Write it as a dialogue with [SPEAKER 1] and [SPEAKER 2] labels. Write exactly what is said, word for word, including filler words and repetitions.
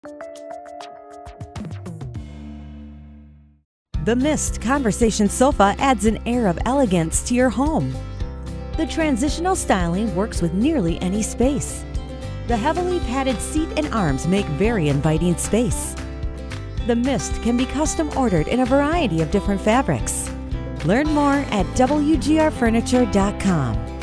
[SPEAKER 1] The Mist Conversation Sofa adds an air of elegance to your home. The transitional styling works with nearly any space. The heavily padded seat and arms make very inviting space. The Mist can be custom ordered in a variety of different fabrics. Learn more at W G R furniture dot com.